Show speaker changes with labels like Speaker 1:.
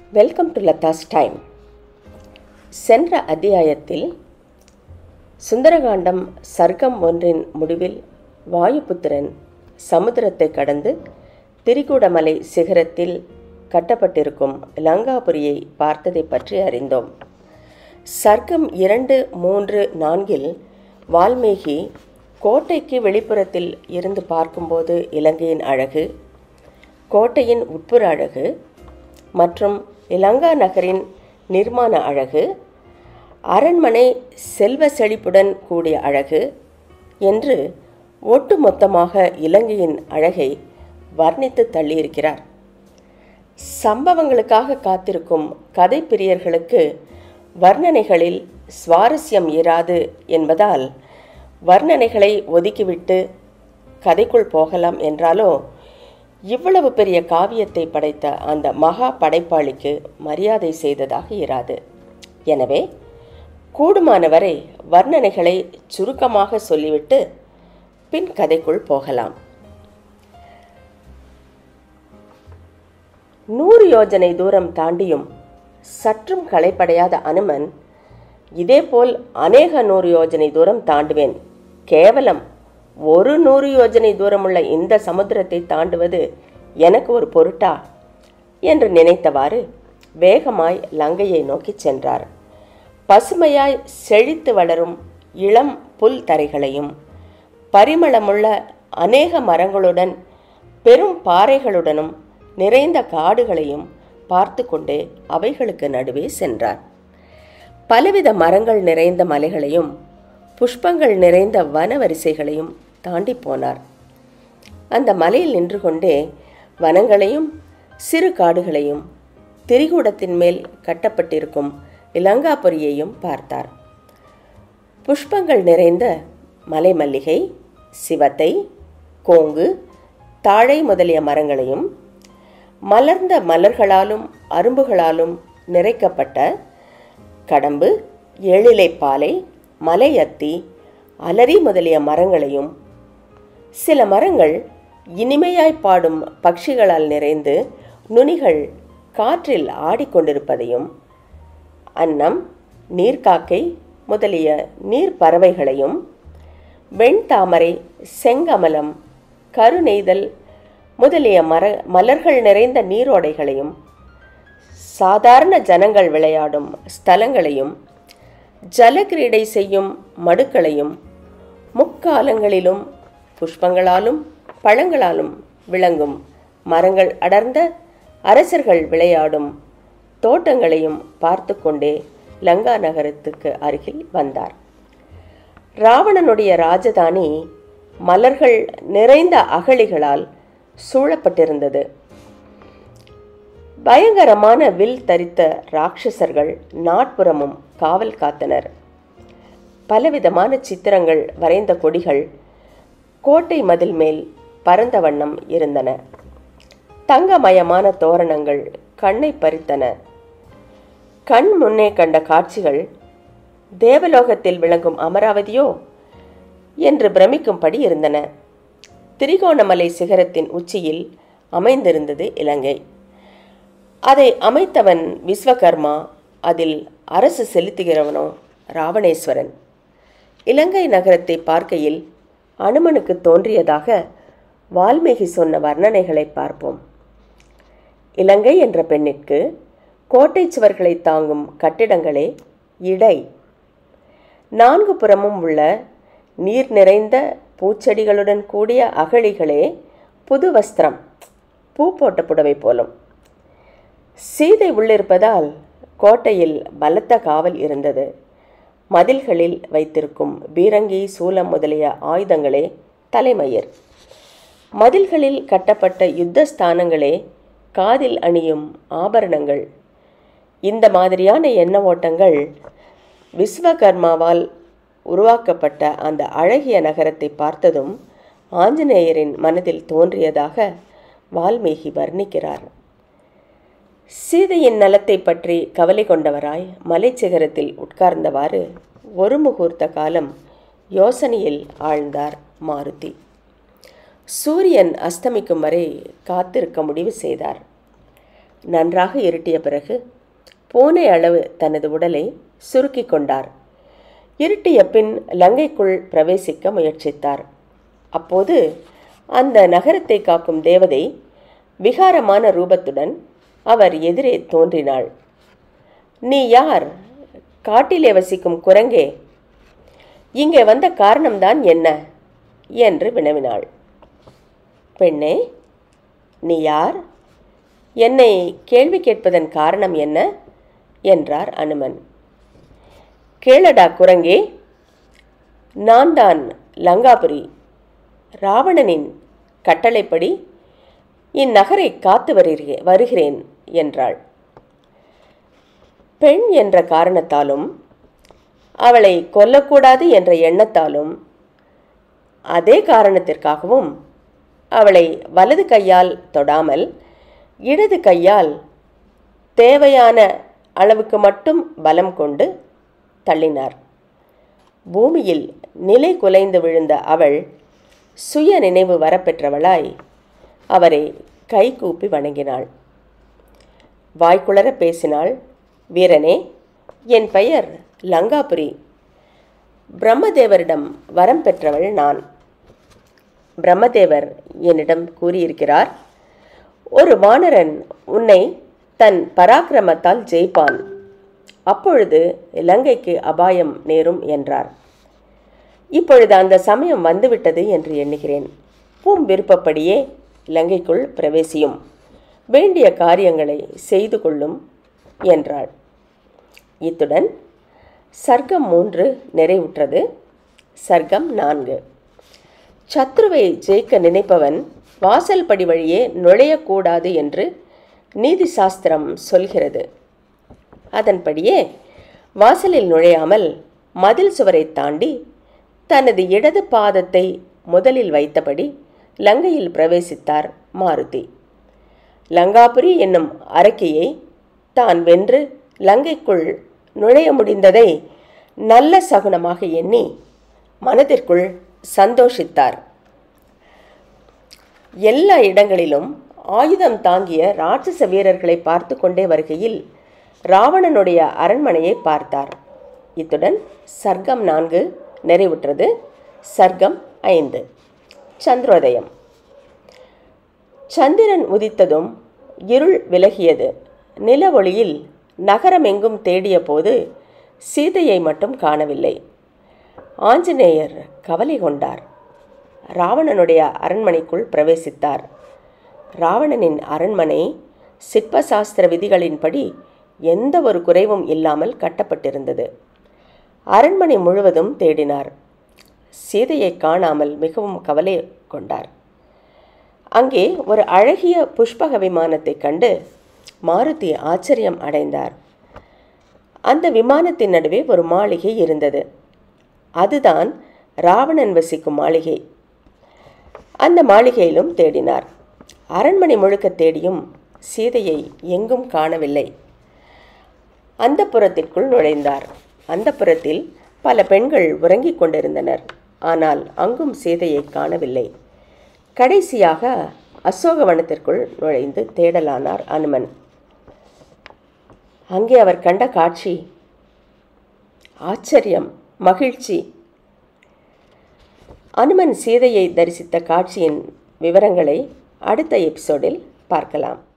Speaker 1: Welcome to Latha's time. சென்ற அத்தியாயத்தில் சுந்தரகாண்டம் சர்க்கம் 1 முடிவில் வாயுபுத்திரன் சமுத்திரத்தை கடந்து திரிகூடமலை சிகரத்தில் கட்டப்பட்டிருக்கும் லங்காபுரியை பார்த்ததை பற்றி அறிந்தோம். சர்க்கம் 2, 3, 4 வால்மீகி கோட்டைக்கு வெளிப்புறத்தில் இருந்து பார்க்கும்போது இலங்கையின் அழகு, கோட்டையின் உட்புற அழகு மற்றும் இலங்கா நகரின் நிர்மாண அழகு, அரண்மனை செல்வ செழிப்புடன் கூடிய அழகு என்று ஒட்டுமொத்தமாக இலங்கையின் அழகை வர்ணித்து தள்ளியிருக்கிறார். சம்பவங்களுக்காக காத்திருக்கும் கதை பிரியர்களுக்கு வர்ணனைகளில் சுவாரஸ்யம் இராது என்பதால் வர்ணனைகளை ஒதுக்கிவிட்டு கதைக்குள் போகலாம் என்றாலோ இவ்வளவு பெரிய காவியத்தை படைத்த அந்த மகா படைப்பாளிக்கு மரியாதை செய்ததாக இராது. எனவே கூடுமானவரை வர்ணனைகளை சுருக்கமாக சொல்லிவிட்டு பின் கதைக்குள் போகலாம். 100 யோஜனை தூரம் தாண்டியும் சற்றும் களைப்படையாத அனுமன், இதேபோல் அநேக 100 யோஜனை தூரம் தாண்டுவேன், கேவலம் 100 யோஜனை தூரமுள்ள இந்த சமுத்திரத்தை தாண்டுவது எனக்கு ஒரு பொருட்டா என்று நினைத்தவாறு வேகமாய் லங்கையை நோக்கி சென்றார். பசுமையாய் செழித்து வளரும் இளம் புல் தரைகளையும் பரிமளமுள்ள அநேக மரங்களுடன் பெரும் பாறைகளுடனும் நிறைந்த காடுகளையும் பார்த்து கொண்டே அவைகளுக்கு நடுவே சென்றார். பலவித மரங்கள் நிறைந்த மலைகளையும் புஷ்பங்கள் நிறைந்த வனவரிசைகளையும் தாண்டி போனார். அந்த மலையில் நின்று கொண்டே வனங்களையும் சிறு காடுகளையும் திரிகூடத்தின் மேல் கட்டப்பட்டிருக்கும் இலங்காபுரியையும் பார்த்தார். புஷ்பங்கள் நிறைந்த மலை மல்லிகை, சிவத்தை, கோங்கு, தாழை முதலிய மரங்களையும் மலர்ந்த மலர்களாலும் அரும்புகளாலும் நிறைக்கப்பட்ட கடம்பு, எழிலைப்பாலை, மலையத்தி, அலரி முதலிய மரங்களையும், சில மரங்கள் இனிமையாய் பாடும் பட்சிகளால் நிறைந்து நுனிகள் காற்றில் ஆடிக்கொண்டிருப்பதையும், அன்னம், நீர்க்காக்கை முதலிய நீர் பறவைகளையும், வெண்தாமரை, செங்கமலம், கருநெய்தல் முதலிய மலர்கள் நிறைந்த நீரோடைகளையும், சாதாரண ஜனங்கள் விளையாடும் ஸ்தலங்களையும், ஜலக்கிரீடை செய்யும் மடுக்களையும், முக்காலங்களிலும் புஷ்பங்களாலும் பழங்களாலும் விளங்கும் மரங்கள் அடர்ந்த அரசர்கள் விளையாடும் தோட்டங்களையும் பார்த்து கொண்டே லங்கா நகரத்துக்கு அருகில் வந்தார். ராவணனுடைய ராஜதானி மலர்கள் நிறைந்த அகழிகளால் சூழப்பட்டிருந்தது. பயங்கரமான வில் தரித்த ராட்சசர்கள் நாட்புறமும் காவல் காத்தனர். பலவிதமான சித்திரங்கள் வரைந்த கொடிகள் கோட்டை மதில் மேல் பரந்த வண்ணம் இருந்தன. தங்கமயமான தோரணங்கள் கண்ணை பறித்தன. கண் முன்னே கண்ட காட்சிகள் தேவலோகத்தில் விளங்கும் அமராவதியோ என்று பிரமிக்கும்படி இருந்தன. திரிகோணமலை சிகரத்தின் உச்சியில் அமைந்திருந்தது இலங்கை. அதை அமைத்தவன் விஸ்வகர்மா, அதில் அரசு செலுத்துகிறவனோ ராவணேஸ்வரன். இலங்கை நகரத்தை பார்க்கையில் அனுமனுக்கு தோன்றியதாக வால்மீகி சொன்ன வர்ணனைகளை பார்ப்போம். இலங்கை என்ற பெண்ணிற்கு கோட்டை சுவர்களை தாங்கும் கட்டிடங்களே இடை. 4 புறமும் உள்ள நீர் நிறைந்த பூச்செடிகளுடன் கூடிய அகழிகளே புது வஸ்திரம், பூ போட்ட புடவை போலும். சீதை உள்ளிருப்பதால் கோட்டையில் பலத்த காவல் இருந்தது. மதில்களில் வைத்திருக்கும் பீரங்கி, சூலம் முதலிய ஆயுதங்களே தலைமயிர். மதில்களில் கட்டப்பட்ட யுத்த ஸ்தானங்களே காதில் அணியும் ஆபரணங்கள். இந்த மாதிரியான எண்ண ஓட்டங்கள் விஸ்வகர்மாவால் உருவாக்கப்பட்ட அந்த அழகிய நகரத்தை பார்த்ததும் ஆஞ்சநேயரின் மனதில் தோன்றியதாக வால்மீகி வர்ணிக்கிறார். சீதையின் நலத்தை பற்றி கவலை கொண்டவராய் மலைச்சிகரத்தில் உட்கார்ந்தவாறு ஒரு முகூர்த்த காலம் யோசனையில் ஆழ்ந்தார் மாருதி. சூரியன் அஸ்தமிக்கும் வரை காத்திருக்க முடிவு செய்தார். நன்றாக இருட்டிய பிறகு பூனை அளவு தனது உடலை சுருக்கி கொண்டார். இருட்டிய பின் லங்கைக்குள் பிரவேசிக்க முயற்சித்தார். அப்போது அந்த நகரத்தை காக்கும் தேவதை விகாரமான ரூபத்துடன் அவர் எதிரே தோன்றினாள். நீ யார்? காட்டிலே வசிக்கும் குரங்கே, இங்கே வந்த காரணம்தான் என்ன என்று வினவினாள். பெண்ணே, நீ யார்? என்னை கேள்வி கேட்பதன் காரணம் என்ன என்றார் அனுமன். கேளடா குரங்கே, நான் தான் லங்காபுரி. ராவணனின் கட்டளைப்படி இந்நகரை காத்து வருகிறேன் என்றாள். பெண் என்ற காரணத்தாலும் அவளை கொல்லக்கூடாது என்ற எண்ணத்தாலும் அதே காரணத்திற்காகவும் அவளை வலது கையால் தொடாமல் இடது கையால் தேவையான அளவுக்கு மட்டும் பலம் கொண்டு தள்ளினார். பூமியில் நிலை குலைந்து விழுந்த அவள் சுய நினைவு வரப்பெற்றவளாய் அவரை கைகூப்பி வணங்கினாள். வாய்க்குளர பேசினாள். வீரனே, என் பெயர் லங்காபுரி. பிரம்மதேவரிடம் வரம் பெற்றவள் நான். பிரம்மதேவர் என்னிடம் கூறியிருக்கிறார், ஒரு வானரன் உன்னை தன் பராக்கிரமத்தால் ஜெயிப்பான். அப்பொழுது இலங்கைக்கு அபாயம் நேரும் என்றார். இப்பொழுது அந்த சமயம் வந்துவிட்டது என்று எண்ணுகிறேன். பூம் விருப்பப்படியே இலங்கைக்குள் பிரவேசியும், வேண்டிய காரியங்களை செய்து கொள்ளும் என்றாள். இத்துடன் சர்க்கம் 3 நிறைவுற்றது. சர்க்கம் 4. சத்ருவை ஜெயிக்க நினைப்பவன் வாசல் படி வழியே நுழையக்கூடாது என்று நீதி சாஸ்திரம் சொல்கிறது. அதன்படியே வாசலில் நுழையாமல் மதில் சுவரை தாண்டி தனது இடது பாதத்தை முதலில் வைத்தபடி லங்கையில் பிரவேசித்தார் மாருதி. லங்காபுரி என்னும் அரக்கியை தான் வென்று லங்கைக்குள் நுழைய முடிந்ததை நல்ல சகுனமாக எண்ணி மனதிற்குள் சந்தோஷித்தார். எல்லா இடங்களிலும் ஆயுதம் தாங்கிய ராட்சச வீரர்களை பார்த்து கொண்டே வருகையில் ராவணனுடைய அரண்மனையை பார்த்தார். இத்துடன் சர்க்கம் 4 நிறைவுற்றது. சர்க்கம் 5. சந்திரோதயம். சந்திரன் உதித்ததும் இருள் விலகியது. நில ஒளியில் நகரமெங்கும் தேடிய போது சீதையை மட்டும் காணவில்லை. ஆஞ்சநேயர் கவலை கொண்டார். ராவணனுடைய அரண்மனைக்குள் பிரவேசித்தார். ராவணனின் அரண்மனை சிற்பசாஸ்திர விதிகளின்படி எந்த ஒரு குறைவும் இல்லாமல் கட்டப்பட்டிருந்தது. அரண்மனை முழுவதும் தேடினார். சீதையை காணாமல் மிகவும் கவலை கொண்டார். அங்கே ஒரு அழகிய புஷ்பக விமானத்தை கண்டு மாருதி ஆச்சரியம் அடைந்தார். அந்த விமானத்தின் நடுவே ஒரு மாளிகை இருந்தது. அதுதான் ராவணன் வசிக்கும் மாளிகை. அந்த மாளிகையிலும் தேடினார். அரண்மனை முழுக்க தேடியும் சீதையை எங்கும் காணவில்லை. அந்த புறத்திற்குள் நுழைந்தார். அந்த புறத்தில் பல பெண்கள் உறங்கிக் கொண்டிருந்தனர். ஆனால் அங்கும் சீதையை காணவில்லை. கடைசியாக அசோகவனத்திற்குள் நுழைந்து தேடலானார் அனுமன். அங்கே அவர் கண்ட காட்சி ஆச்சரியம், மகிழ்ச்சி. அனுமன் சீதையை தரிசித்த காட்சியின் விவரங்களை அடுத்த எபிசோடில் பார்க்கலாம்.